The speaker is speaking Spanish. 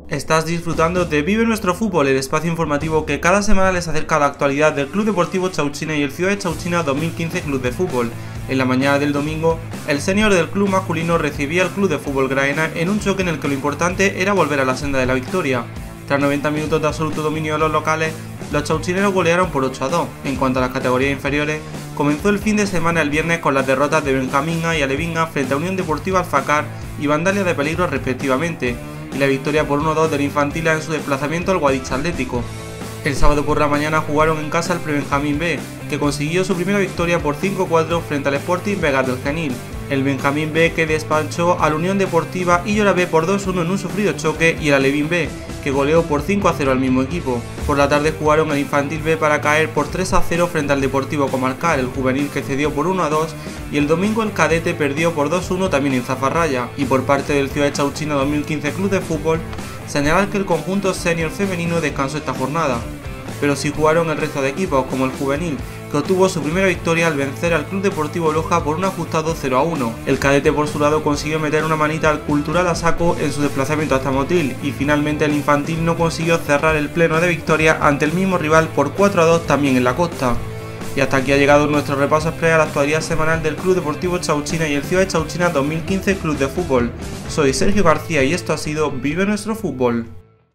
Estás disfrutando de Vive Nuestro Fútbol, el espacio informativo que cada semana les acerca la actualidad del Club Deportivo Chauchina y el Ciudad de Chauchina 2015 Club de Fútbol. En la mañana del domingo, el senior del club masculino recibía al Club de Fútbol Graena en un choque en el que lo importante era volver a la senda de la victoria. Tras 90 minutos de absoluto dominio de los locales, los chauchineros golearon por 8-2. En cuanto a las categorías inferiores, comenzó el fin de semana el viernes con las derrotas de Benjamín y Alevinga frente a Unión Deportiva Alfacar y Vandalia de Peligro respectivamente, y la victoria por 1-2 del Infantiles en su desplazamiento al Guadix Atlético. El sábado por la mañana jugaron en casa el Pre-Benjamín B, que consiguió su primera victoria por 5-4 frente al Sporting Vegas del Genil. El Benjamín B que despachó a la Unión Deportiva Illora B por 2-1 en un sufrido choque y el Alevín B, que goleó por 5-0 al mismo equipo. Por la tarde jugaron el Infantil B para caer por 3-0 frente al Deportivo Comarcal, el Juvenil que cedió por 1-2 y el domingo el Cadete perdió por 2-1 también en Zafarraya. Y por parte del Ciudad de Chauchina 2015 Club de Fútbol, señalar que el conjunto senior femenino descansó esta jornada, pero sí jugaron el resto de equipos como el Juvenil, que obtuvo su primera victoria al vencer al Club Deportivo Loja por un ajustado 0-1. El Cadete por su lado consiguió meter una manita al Cultural a saco en su desplazamiento hasta Motril y finalmente el Infantil no consiguió cerrar el pleno de victoria ante el mismo rival por 4-2 también en la costa. Y hasta aquí ha llegado nuestro repaso express a la actualidad semanal del Club Deportivo Chauchina y el Ciudad de Chauchina 2015 Club de Fútbol. Soy Sergio García y esto ha sido Vive Nuestro Fútbol.